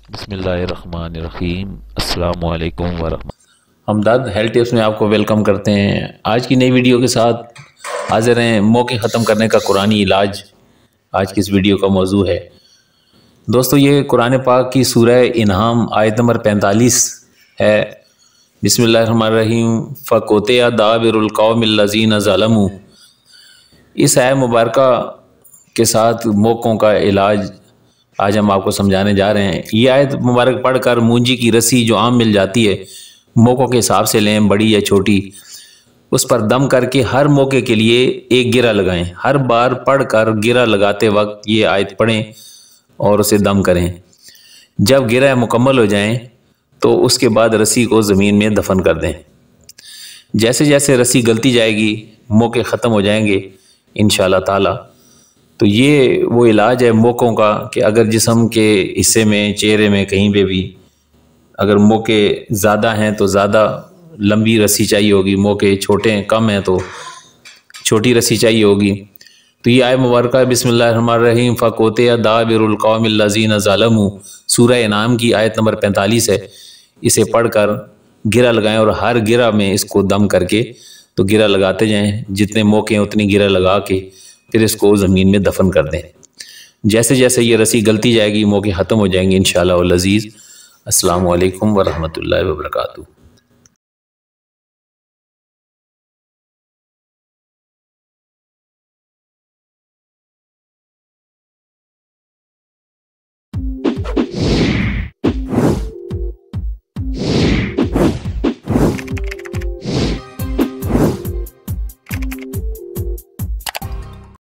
बिस्मिल्लाहिर्रहमानिर्रहीम। अस्सलामु अलैकुम वरहमतुल्लाह। हमदर्द हेल्थ टिप्स में आपको वेलकम करते हैं। आज की नई वीडियो के साथ हाजिर हैं। मौके ख़त्म करने का कुरानी इलाज आज की इस वीडियो का मौजू है। दोस्तों, ये कुरान पाक की सूरह इन्हाम आयत नंबर 45 है। बिस्मिल्लाहिर्रहमानिर्रहीम। फ़क़ुतिया दाबिरुल क़ौमिल लज़ीना ज़लमू। इस आयत मुबारका के साथ मौक़ों का इलाज आज हम आपको समझाने जा रहे हैं। ये आयत मुबारक पढ़कर मूंजी की रस्सी जो आम मिल जाती है, मौक़ों के हिसाब से लें, बड़ी या छोटी, उस पर दम करके हर मौके के लिए एक गिरा लगाएं। हर बार पढ़कर गिरा लगाते वक्त ये आयत पढ़ें और उसे दम करें। जब गिरा मुकम्मल हो जाएं तो उसके बाद रस्सी को ज़मीन में दफन कर दें। जैसे जैसे रस्सी गलती जाएगी मौके ख़त्म हो जाएंगे इंशाअल्लाह ताला। तो ये वो इलाज है मौक़ों का कि अगर जिस्म के हिस्से में, चेहरे में, कहीं पे भी अगर मौके ज़्यादा हैं तो ज़्यादा लंबी रस्सी चाहिए होगी, मौके छोटे हैं, कम हैं तो छोटी रस्सी चाहिए होगी। तो ये आयत मुबारक बिस्मिल्लाहिर्रहमानिर्रहीम। फ़क़ुतिया दाबिरुल क़ौमिल लज़ीना ज़लमू, सूरह इनाम की आयत नंबर 45 है। इसे पढ़कर गिरा लगाएं और हर गिरा में इसको दम करके तो गिरा लगाते जाएं। जितने मौके हैं उतनी गिरा लगा के फिर इसको ज़मीन में दफन कर दें। जैसे जैसे ये रस्सी गलती जाएगी मौके ख़त्म हो जाएंगे इंशाअल्लाह अज़ीज़। अस्सलामु अलैकुम वरहमतुल्लाहि वबरकातुहू।